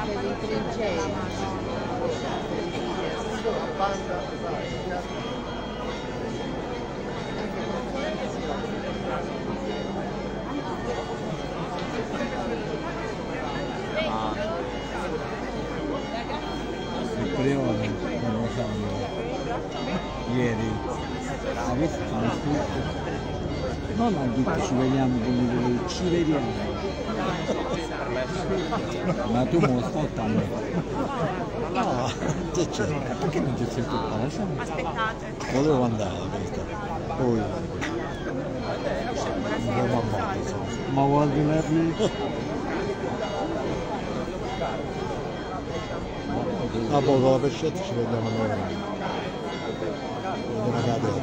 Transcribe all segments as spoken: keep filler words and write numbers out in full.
Il Prione, non lo sanno, ieri, ha visto come scritto? Non ha detto ci vediamo come quelli, ci vediamo. Ma tu mi ascoltami. No, che c'è? Perché non ti sei occupata? Aspettate. Volevo andare questa. Poi. Ma guardi la a poco la pescetta ci vediamo noi. Una catena.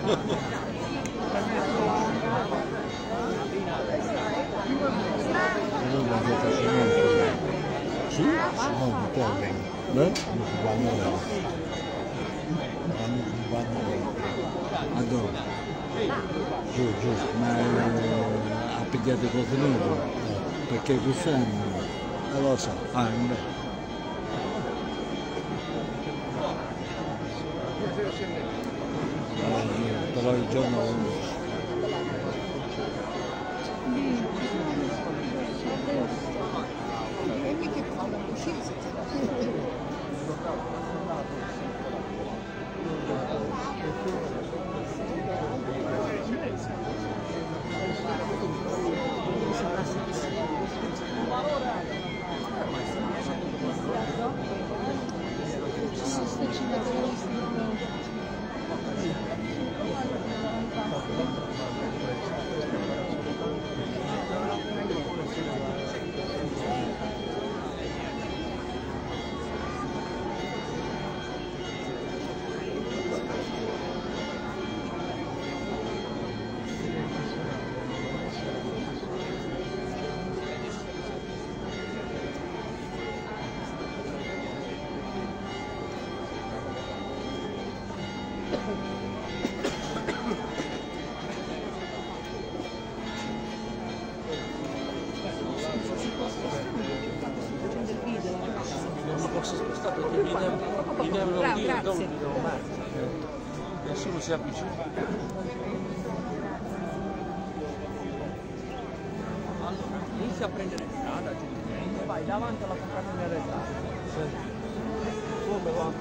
Sì? Simone, te. Beh? A dove? Giù, giù. Ma ha pigliato cose nuove? Perché quest'anno? Non lo so. Ah, beh. Però il giorno undici. Posso spostare perché mi devo, mi devo Bravo, dire dove grazie. mi devo mettere. Nessuno si avvicina. Allora, inizia a prendere strada, gentilmente, vai davanti alla compagnia arretrata. Come va?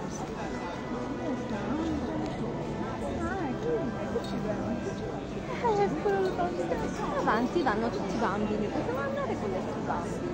Eh, quello avanti vanno tutti i bambini, possiamo andare con questi bambini.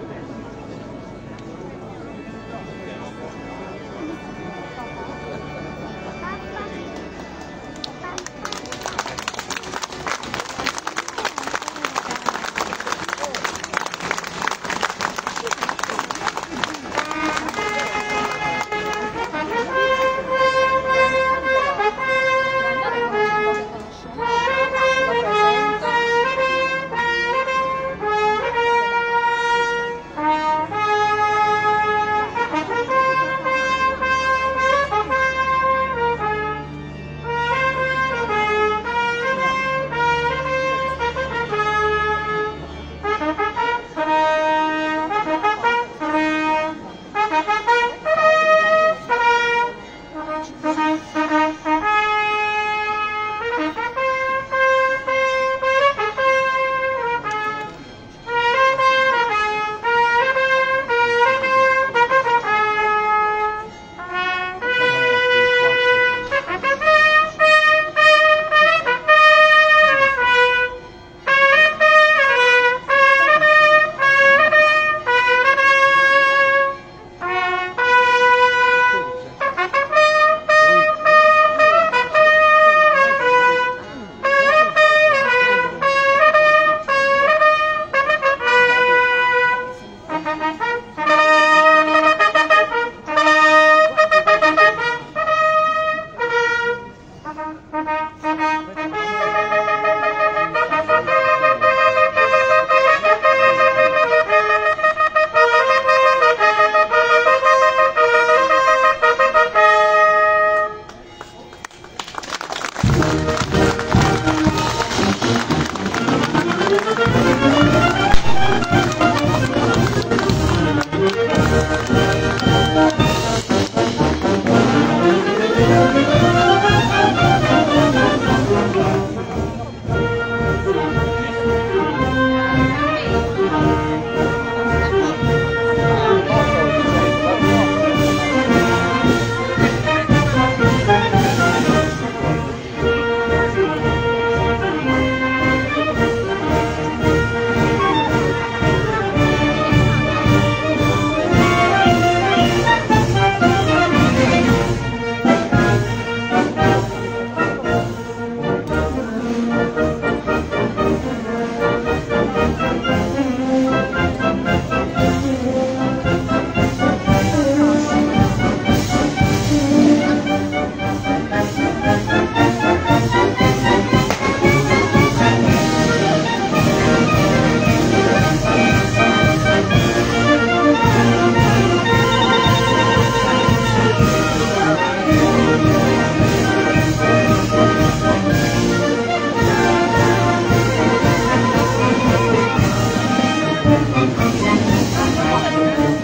Guarda,